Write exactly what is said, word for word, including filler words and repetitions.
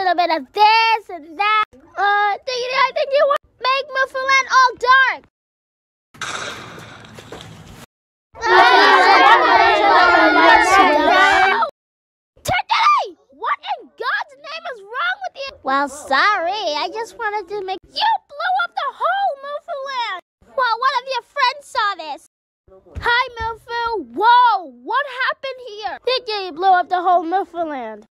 little bit of this and that. Uh, Diggity, I think you want to make Mofuland all dark. Diggity! What in God's name is wrong with you? Well, sorry. I just wanted to make... You blew up the whole Mofuland! Well, one of your friends saw this. Hi, Mofu. Whoa, what happened here? Diggity blew up the whole Mofuland.